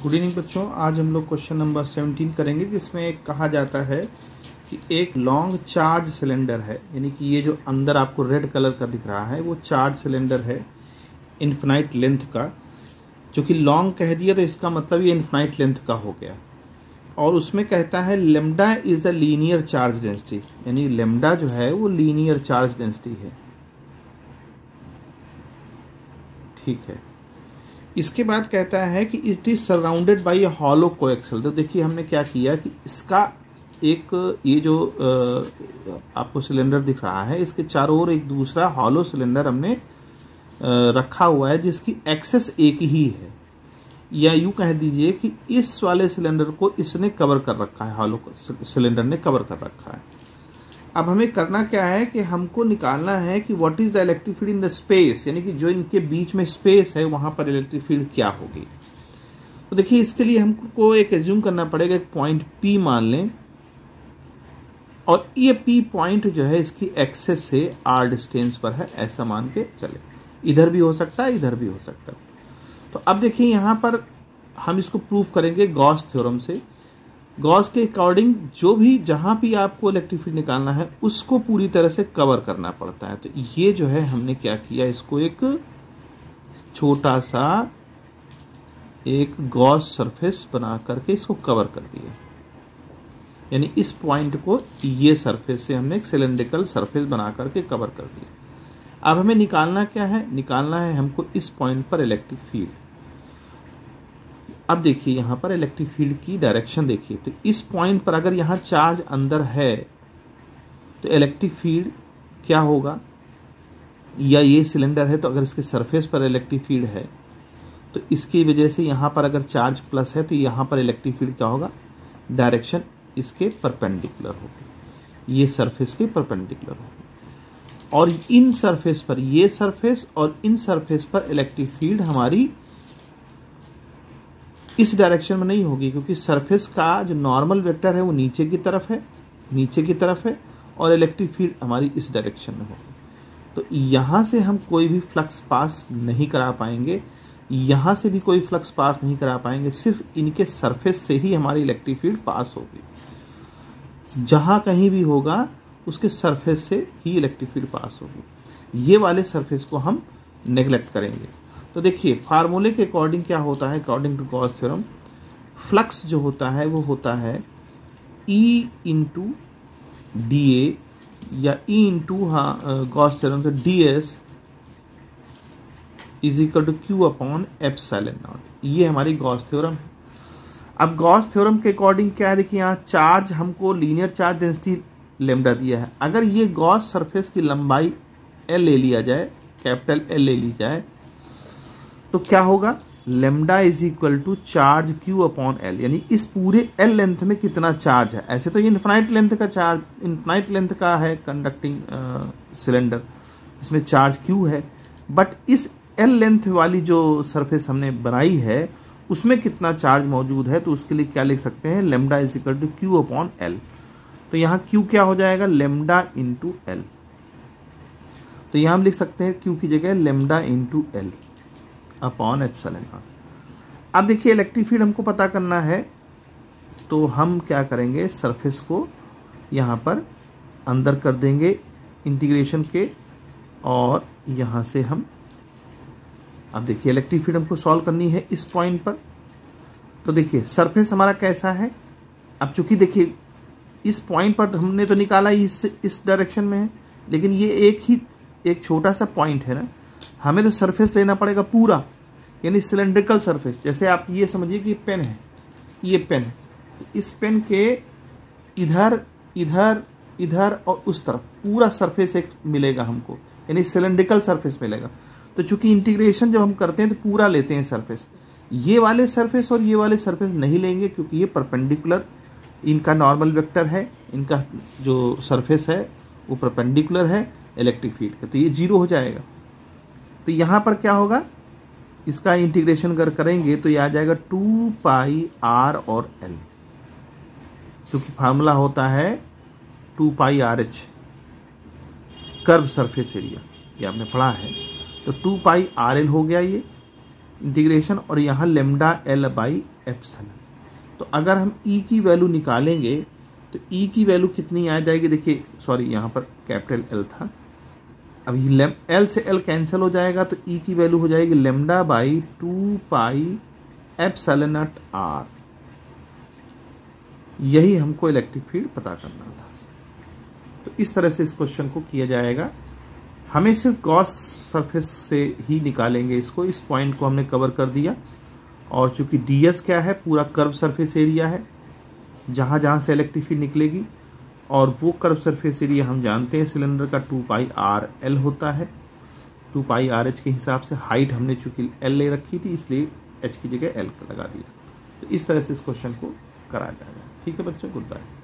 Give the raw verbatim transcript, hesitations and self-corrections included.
Good evening बच्चों, आज हम लोग क्वेश्चन नंबर सेवनटीन करेंगे जिसमें कहा जाता है कि एक लॉन्ग चार्ज सिलेंडर है, यानी कि ये जो अंदर आपको रेड कलर का दिख रहा है वो चार्ज सिलेंडर है इन्फिनाइट लेंथ का। जो कि लॉन्ग कह दिया तो इसका मतलब ये इन्फिनाइट लेंथ का हो गया। और उसमें कहता है lambda is the linear charge density, यानी लेमडा जो है वो लीनियर चार्ज डेंसिटी है। ठीक है, इसके बाद कहता है कि it is surrounded by a hollow coaxial. तो देखिए हमने क्या किया कि इसका एक ये जो आपको सिलेंडर दिख रहा है इसके चारों ओर एक दूसरा हॉलो सिलेंडर हमने रखा हुआ है जिसकी एक्सेस एक ही है, या यूं कह दीजिए कि इस वाले सिलेंडर को इसने कवर कर रखा है, हॉलो सिलेंडर ने कवर कर रखा है। अब हमें करना क्या है कि हमको निकालना है कि what is the electric field in the space, यानी कि जो इनके बीच में स्पेस है वहां पर इलेक्ट्रिक फील्ड क्या होगी। तो देखिए इसके लिए हमको एक एज्यूम करना पड़ेगा, एक पॉइंट P मान लें और ये P पॉइंट जो है इसकी एक्सेस से r डिस्टेंस पर है, ऐसा मान के चले। इधर भी हो सकता है, इधर भी हो सकता है। तो अब देखिए यहां पर हम इसको प्रूव करेंगे गॉस थ्योरम से। गॉस के अकॉर्डिंग जो भी जहां भी आपको इलेक्ट्रिक फील्ड निकालना है उसको पूरी तरह से कवर करना पड़ता है। तो ये जो है हमने क्या किया, इसको एक छोटा सा एक गॉस सरफेस बना करके इसको कवर कर दिया, यानी इस पॉइंट को ये सरफेस से हमने एक सिलेंड्रिकल सरफेस बना करके कवर कर दिया। अब हमें निकालना क्या है, निकालना है हमको इस पॉइंट पर इलेक्ट्रिक फील्ड। अब देखिए यहाँ पर इलेक्ट्रिक फील्ड की डायरेक्शन देखिए, तो इस पॉइंट पर अगर यहाँ चार्ज अंदर है तो इलेक्ट्रिक फील्ड क्या होगा, या ये सिलेंडर है तो अगर इसके सरफेस पर इलेक्ट्रिक फील्ड है तो इसकी वजह से यहाँ पर अगर चार्ज प्लस है तो यहाँ पर इलेक्ट्रिक फील्ड क्या होगा, डायरेक्शन इसके परपेंडिकुलर होगी, ये सरफेस के परपेंडिकुलर होगी। और इन सरफेस पर, ये सरफेस और इन सरफेस पर इलेक्ट्रिक फील्ड हमारी इस डायरेक्शन में नहीं होगी, क्योंकि सरफेस का जो नॉर्मल वेक्टर है वो नीचे की तरफ है, नीचे की तरफ है, और इलेक्ट्रिक फील्ड हमारी इस डायरेक्शन में होगी। तो यहाँ से हम कोई भी फ्लक्स पास नहीं करा पाएंगे, यहाँ से भी कोई फ्लक्स पास नहीं करा पाएंगे, सिर्फ इनके सरफेस से ही हमारी इलेक्ट्रिक फील्ड पास होगी। जहाँ कहीं भी होगा उसके सरफेस से ही इलेक्ट्रिक फील्ड पास होगी। ये वाले सरफेस को हम नेग्लेक्ट करेंगे। तो देखिए फार्मूले के अकॉर्डिंग क्या होता है, according to Gauss theorem, flux जो होता है वो होता है E इंटू डी ए, या E इंटू हाँ गॉस थ्योरम से D S is equal to Q upon epsilon naught. ये हमारी गॉस थ्योरम है। अब गॉस थ्योरम के अकॉर्डिंग क्या है, देखिए यहाँ चार्ज हमको लीनियर चार्ज डेंसिटी लेमडा दिया है। अगर ये गॉस सरफेस की लंबाई L ले लिया जाए, कैपिटल L ले ली जाए, तो क्या होगा, lambda is equal to charge Q upon L, यानी इस पूरे L लेंथ में कितना चार्ज है। ऐसे तो ये इन्फिनाइट लेंथ का चार्ज, इन्फिनाइट लेंथ का है कंडक्टिंग सिलेंडर, इसमें चार्ज Q है, बट इस L लेंथ वाली जो सरफेस हमने बनाई है उसमें कितना चार्ज मौजूद है, तो उसके लिए क्या लिख सकते हैं, lambda is equal to Q upon L। तो यहाँ Q क्या हो जाएगा, लेमडा इंटू L। तो यहाँ हम लिख सकते हैं Q की जगह lambda into L upon epsilon naught. अब देखिए इलेक्ट्रिक फील्ड हमको पता करना है, तो हम क्या करेंगे, सरफेस को यहाँ पर अंदर कर देंगे इंटीग्रेशन के, और यहाँ से हम, अब देखिए इलेक्ट्रिक फील्ड हमको सॉल्व करनी है इस पॉइंट पर। तो देखिए सरफेस हमारा कैसा है, अब चूंकि देखिए इस पॉइंट पर हमने तो निकाला इस इस डायरेक्शन में है, लेकिन ये एक ही एक छोटा सा पॉइंट है ना, हमें तो सरफेस लेना पड़ेगा पूरा, यानी सिलेंड्रिकल सरफेस। जैसे आप ये समझिए कि पेन है, ये पेन है, तो इस पेन के इधर इधर इधर और उस तरफ पूरा सरफेस एक मिलेगा हमको, यानी सिलेंड्रिकल सरफेस मिलेगा। तो चूंकि इंटीग्रेशन जब हम करते हैं तो पूरा लेते हैं सरफेस, ये वाले सरफेस और ये वाले सरफेस नहीं लेंगे, क्योंकि ये परपेंडिकुलर, इनका नॉर्मल वेक्टर है, इनका जो सरफेस है वो परपेंडिकुलर है इलेक्ट्रिक फील्ड का, तो ये जीरो हो जाएगा। तो यहाँ पर क्या होगा, इसका इंटीग्रेशन अगर करेंगे तो ये आ जाएगा टू पाई आर और एल, क्योंकि फार्मूला होता है two pi R H, curve surface area, ये आपने पढ़ा है। तो टू पाई आर एल हो गया ये, इंटीग्रेशन और यहाँ लेमडा एल बाई एप्सिलॉन। तो अगर हम ई की वैल्यू निकालेंगे तो ई की वैल्यू कितनी आ जाएगी, देखिए सॉरी यहाँ पर कैपिटल एल था, अब ये एल से एल कैंसिल हो जाएगा तो ई की वैल्यू हो जाएगी lambda by two pi epsilon naught R. यही हमको इलेक्ट्रिक फील्ड पता करना था। तो इस तरह से इस क्वेश्चन को किया जाएगा। हमें सिर्फ गॉस सरफेस से ही निकालेंगे इसको, इस पॉइंट को हमने कवर कर दिया। और चूंकि डीएस क्या है, पूरा कर्व सरफेस एरिया है जहाँ जहाँ से इलेक्ट्रिक फील्ड निकलेगी, और वो कर्व सरफेस एरिया हम जानते हैं सिलेंडर का टू पाई आर एल होता है। टू पाई आर एच के हिसाब से हाइट हमने चूंकि एल ले रखी थी इसलिए एच की जगह एल लगा दिया। तो इस तरह से इस क्वेश्चन को कराया जाएगा। ठीक है बच्चों, गुड बाय।